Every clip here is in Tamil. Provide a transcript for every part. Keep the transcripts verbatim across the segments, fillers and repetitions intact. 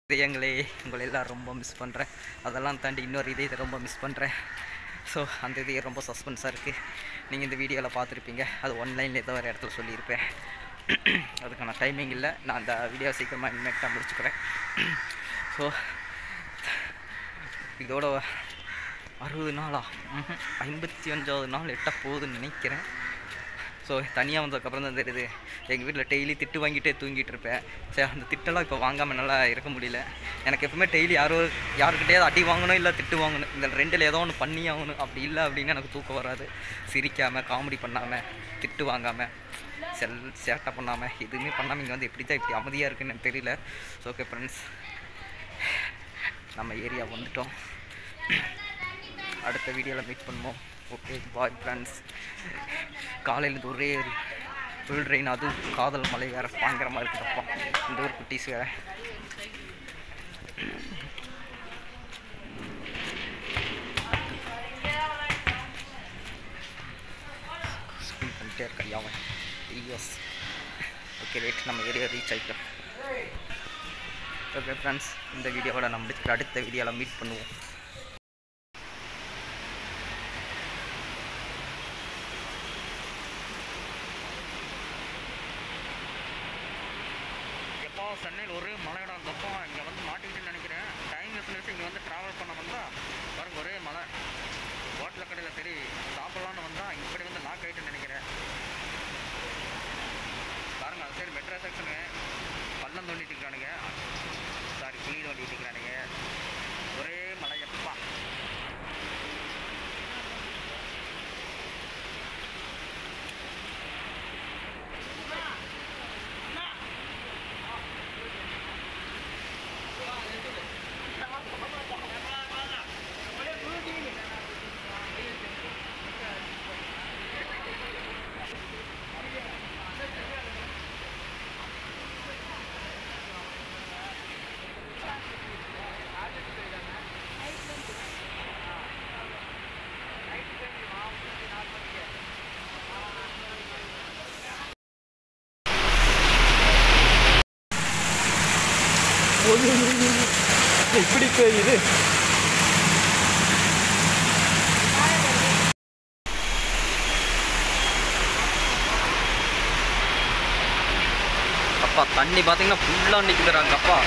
இதயங்களே உங்களை எல்லாம் ரொம்ப மிஸ் பண்ணுறேன். அதெல்லாம் தாண்டி இன்னொரு இதயத்தை ரொம்ப மிஸ் பண்ணுறேன். ஸோ அந்த இதயம் ரொம்ப சஸ்பென்ஸாக இருக்குது. நீங்கள் இந்த வீடியோவில் பார்த்துருப்பீங்க. அது ஒன்லைனில் ஏதோ ஒரு இடத்துல சொல்லியிருப்பேன். அதுக்கான டைமிங் இல்லை. நான் அந்த வீடியோ சீக்கிரமாக இன்மெக்டாக முடிச்சுக்கிறேன். ஸோ இதோட அறுபது நாளா ஐம்பத்தி அஞ்சாவது நாள் எட்ட போகுதுன்னு நினைக்கிறேன். ஸோ தனியாக வந்ததுக்கப்புறம் தான் தெரியுது, எங்கள் வீட்டில் டெய்லி திட்டு வாங்கிட்டே தூங்கிட்டு இருப்பேன். சரி, அந்த திட்டெல்லாம் இப்போ வாங்காமல் நல்லா இருக்க முடியல. எனக்கு எப்பவுமே டெய்லி யாரோ யாருக்கிட்டேயாவது அடி வாங்கணும், இல்லை திட்டு வாங்கணும். இந்த ரெண்டில் ஏதோ ஒன்று பண்ணி ஆகணும். அப்படி இல்லை அப்படின்னு எனக்கு தூக்கம் வராது. சிரிக்காமல், காமெடி பண்ணாமல், திட்டு வாங்காமல், செல் சேட்டை பண்ணாமல், எதுவுமே பண்ணாமல் இங்கே வந்து எப்படி தான் இப்படி அமைதியாக இருக்குன்னு எனக்கு தெரியல. ஸோ ஓகே ஃப்ரெண்ட்ஸ், நம்ம ஏரியா வந்துட்டோம். அடுத்த வீடியோவில் மீட் பண்ணுவோம். Okay bye friends. காலையிலேருந்து ஒரே ஃபுல் ரெயின், அதுவும் காதல் மலை வேறு பயங்கரமாக இருக்குதப்பா. இந்த ஒரு குட்டீஸ் வேறு ஸ்கூல் பண்ணிட்டே இருக்கான் அவன். ஐயோஸ். ஓகே ரைட், நம்ம ஏரியா ரீச் ஆகிட்டோம். ஓகே ஃப்ரெண்ட்ஸ், இந்த வீடியோவோட நம்ம முடிச்சுட்டு அடுத்த வீடியோவில் மீட் பண்ணுவோம். சென்னையில் ஒரே மலையோட தப்பம் இங்கே வந்து மாட்டிக்கிட்டுன்னு நினைக்கிறேன். டைம் வச்சு இங்கே வந்து ட்ராவல் பண்ண வந்தால் பாருங்க ஒரே மலை. ஹோட்டல் கடையில் சரி சாப்பிட்லான்னு வந்தால் இப்படி வந்து லாக் ஆகிட்டுன்னு நினைக்கிறேன். பாருங்க அது சரி மெட்ரோ செக்ஷனு பள்ளம் தோண்டிட்டு இருக்கிறானுங்க. சாரி குழி தோண்டிட்டு இருக்கிறானுங்க. ஒரே மலை எப்பா. எப்படி பெய்யுது. அப்பா தண்ணி பார்த்தீங்கன்னா ஃபுல்லாக நிற்கிறாங்க அப்பா.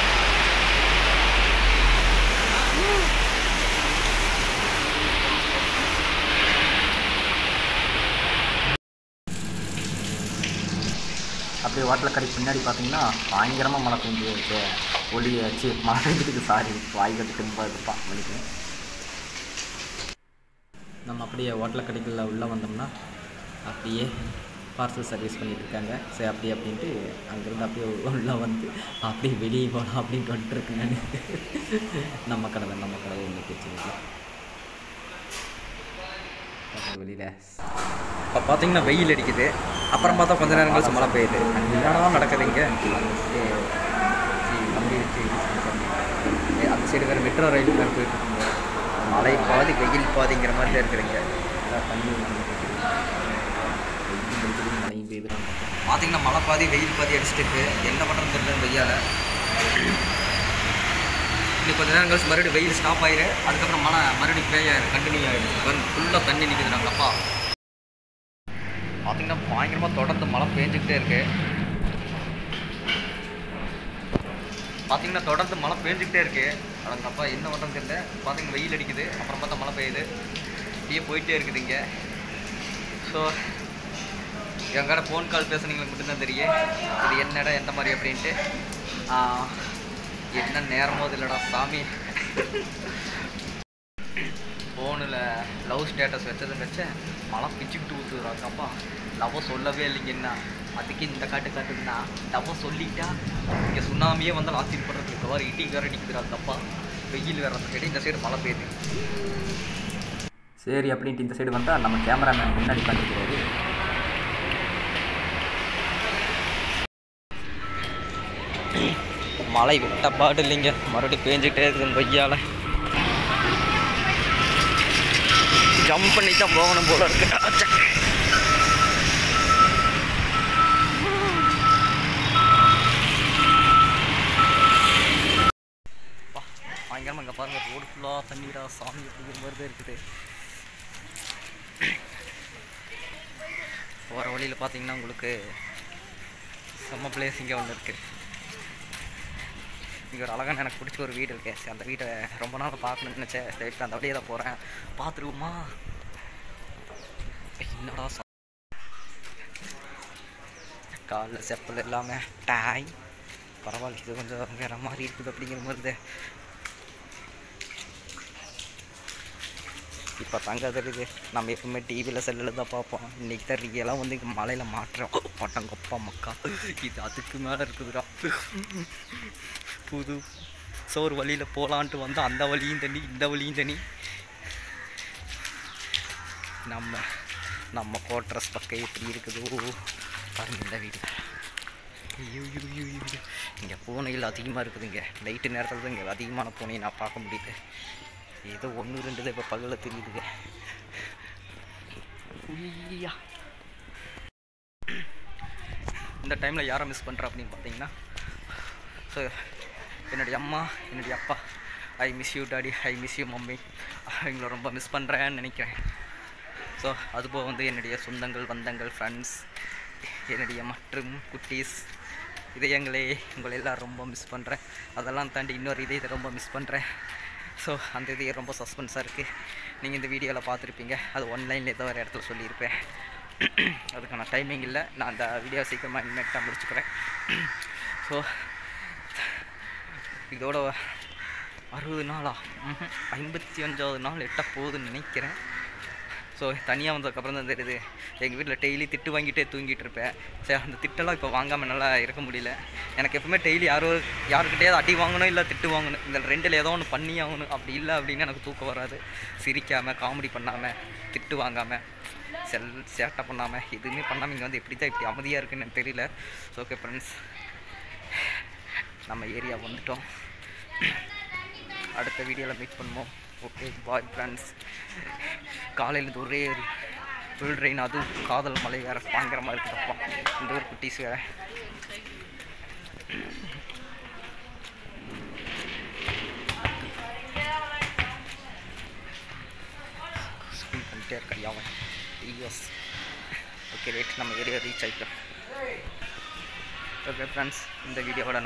அப்படியே வாட்டில் கடைக்கு பின்னாடி பார்த்தீங்கன்னா பயங்கரமாக மழை பெஞ்சு வச்சு ஒளி வச்சு மழை பெஞ்சதுக்கு சாரி வாய்கட்டு திரும்ப இருப்பான் மணிக்கு. நம்ம அப்படியே ஹோட்டல் கடைக்குள்ள உள்ளே வந்தோம்னா அப்படியே பார்சல் சர்வீஸ் பண்ணிகிட்ருக்காங்க. சரி அப்படி அப்படின்ட்டு அங்கேருந்து அப்படியே உள்ளே வந்து அப்படியே வெளியே போகலாம் அப்படின்ட்டு வந்துட்டுருக்கு. நான் நம்ம கடை தான், நம்ம கடை ஒன்று வச்சுருக்கு வெளியில். இப்போ பார்த்தீங்கன்னா வெயில் அடிக்குது. அப்புறம் பார்த்தா கொஞ்ச நேரம் கழிச்சு மழை பெய்யுது. என்னடா நடக்குதுங்க. கம்பி வச்சு அந்த சைடு வேறு மெட்ரோ ரயில் மேலே போயிட்டு இருக்குங்க. மழை பாதி வெயில் பாதிங்கிற மாதிரி தான் இருக்கிறீங்க. தண்ணி மழையும் பெய்யுதுறாங்க. பார்த்தீங்கன்னா மழை பாதி வெயில் பாதி அடிச்சுட்டு இருக்கு. என்ன பண்ணுறது தெரியல வெய்யால். இன்னும் கொஞ்ச நேரம் கழிச்சு மறுபடியும் வெயில் ஸ்டாப் ஆயிரு. அதுக்கப்புறம் மழை மறுபடியும் பெய்ய கண்டினியூ ஆகிடுச்சு. ஃபுல்லாக தண்ணி நிற்குதுனாங்கப்பா. பார்த்தீங்கன்னா பயங்கரமாக தொடர்ந்து மழை பெஞ்சிக்கிட்டே இருக்கு. பார்த்தீங்கன்னா தொடர்ந்து மழை பெஞ்சிக்கிட்டே இருக்கு. அடங்கப்பா என்ன பண்ணுறது தெரியல. பார்த்தீங்கன்னா வெயில் அடிக்குது, அப்புறம் பார்த்தா மழை பெய்யுது. இப்படியே போயிட்டே இருக்குது இங்கே. ஸோ எங்கட ஃபோன் கால் பேசுனீங்களுக்கு மட்டும்தான் தெரியும் இது என்ன இடம் எந்த மாதிரி அப்படின்ட்டு. என்ன நேரமோ இல்லைடா சாமி. ஃபோனில் லவ் ஸ்டேட்டஸ் வச்சதுன்னு வச்சேன் மழை பிச்சுக்கிட்டு ஊற்றுறாங்கப்பா. லவ் சொல்லவே இல்லைங்கன்னா அதுக்கு இந்த காட்டு காட்டுன்னா லவ் சொல்லிட்டா இங்கே சுனாமியே வந்தால் ஆச்சரியப்படுறதுக்கு வேறு இடி வேறு அடிக்கிறாங்கப்பா. வெயில் வேறு அந்த சைடு, இந்த சைடு மழை பெய்யுது. சரி அப்படின்ட்டு இந்த சைடு வந்தால் நம்ம கேமராமேன் முன்னாடி பண்ணிக்கிறாரு. மழை விட்ட பாடு இல்லைங்க, மறுபடியும் பேஞ்சிக்கிட்டே இருக்குது வெய்யால். ஜம்ப் பண்ணி தான் போகணும் போல இருக்கு. பயங்கரமாக இங்கே பாருங்கள் ரோடு ஃபுல்லாக தண்ணீரா சாமி அப்படிங்கிற மாதிரி தான் இருக்குது. போகிற வழியில் பார்த்தீங்கன்னா உங்களுக்கு செம்ம பிளேஸ் இங்கே ஒன்று இருக்குது. இங்கே ஒரு அழகான எனக்கு பிடிச்ச ஒரு வீடு இருக்கு. சரி, அந்த வீட்டை ரொம்ப நாள் பார்க்கணும்னு நினச்சேன். சரி, அந்த வழியே தான் போகிறேன், பார்த்துருவோமா. என்னடா காலில் செப்பல் எல்லாமே டாய் பரவாயில்ல, இது கொஞ்சம் வேற மாதிரி இருக்குது அப்படிங்கிற மாதிரி. இப்போ தங்க தெரியுது, நம்ம எப்பவுமே டிவியில் செல்லில் தான் பார்ப்போம். இன்றைக்கி தான் ரியலாக வந்து இங்கே மலையில் மாட்டுறோம். பட்டங்கப்பா மக்கா, இது அதுக்கு மேலே இருக்குதுடா. புது சோறு வழியில் போகலான்ட்டு வந்து அந்த வழியும் தண்ணி இந்த வழியும் தண்ணி. நம்ம நம்ம கோட்ரஸ் பக்கம் எப்படி இருக்குதோ பாருங்க இந்த வீடு. ஐயோ ஐயோ ஐயோ, இங்கே பூனைகள் அதிகமாக இருக்குதுங்க. நைட்டு நேரத்தில் தான் இங்கே அதிகமான பூனையை நான் பார்க்க முடியுது. ஏதோ ஒன்று ரெண்டு தான் இப்போ பகலில் தெரியுதுங்க. ஐயா, இந்த டைமில் யாரை மிஸ் பண்ணுறா அப்படின்னு பார்த்தீங்கன்னா, ஸோ என்னுடைய அம்மா, என்னுடைய அப்பா. I miss you daddy, I miss you mummy. அவங்கள ரொம்ப மிஸ் பண்ணுறேன்னு நினைக்கிறேன். ஸோ அதுபோல் வந்து என்னுடைய சொந்தங்கள், பந்தங்கள், ஃப்ரெண்ட்ஸ், என்னுடைய மற்றும் குட்டீஸ் இதயங்களே, உங்களை எல்லாம் ரொம்ப மிஸ் பண்ணுறேன். அதெல்லாம் தாண்டி இன்னொரு இதயத்தை ரொம்ப மிஸ் பண்ணுறேன். ஸோ அந்த இதே ரொம்ப சஸ்பென்ஸாக இருக்குது. நீங்கள் இந்த வீடியோவில் பார்த்துருப்பீங்க. அது ஒன்லைனில் ஏதோ ஒரு இடத்துல சொல்லியிருப்பேன். அதுக்கான டைமிங் இல்லை. நான் அந்த வீடியோ சீக்கிரமாக இனிமேட்டாக முடிச்சுக்கிறேன். ஸோ இதோட அறுபது நாளா ஐம்பத்தி அஞ்சாவது நாள் எட்ட போகுதுன்னு நினைக்கிறேன். ஸோ தனியாக வந்ததுக்கப்புறம் தான் தெரியுது, எங்கள் வீட்டில் டெய்லி திட்டு வாங்கிட்டே தூங்கிட்டு இருப்பேன். சரி, அந்த திட்டெல்லாம் இப்போ வாங்காமல் நல்லா இருக்க முடியல. எனக்கு எப்பவுமே டெய்லி யாரோ யாருக்கிட்டேயாவது அடி வாங்கணும், இல்லை திட்டு வாங்கணும். இந்த ரெண்டில் ஏதோ ஒன்று பண்ணி ஆகணும். அப்படி இல்லை அப்படின்னு எனக்கு தூக்கம் வராது. சிரிக்காமல், காமெடி பண்ணாமல், திட்டு வாங்காமல், செல் சேட்டை பண்ணாமல், எதுவுமே பண்ணாமல் இங்கே வந்து எப்படி தான் இப்படி அமைதியாக இருக்குன்னு எனக்கு தெரியல. ஸோ ஓகே ஃப்ரெண்ட்ஸ், நம்ம ஏரியா வந்துட்டோம். அடுத்த வீடியோவில் மீட் பண்ணுவோம். Okay, bye friends. காலையிலேருந்து ஒரே ஃபுல் ரெயின், அதுவும் காதல் மலை வேறு பயங்கரமாக இருக்குதப்பா. இந்த ஒரு குட்டீஸ் வேறு ஸ்கூல் பண்ணிட்டே இருக்கா யாவன். இஎஸ் ஓகே ரைட், நம்ம ஏரியா ரீச் ஆகிட்டோம். ஓகே ஃப்ரெண்ட்ஸ், இந்த வீடியோவோட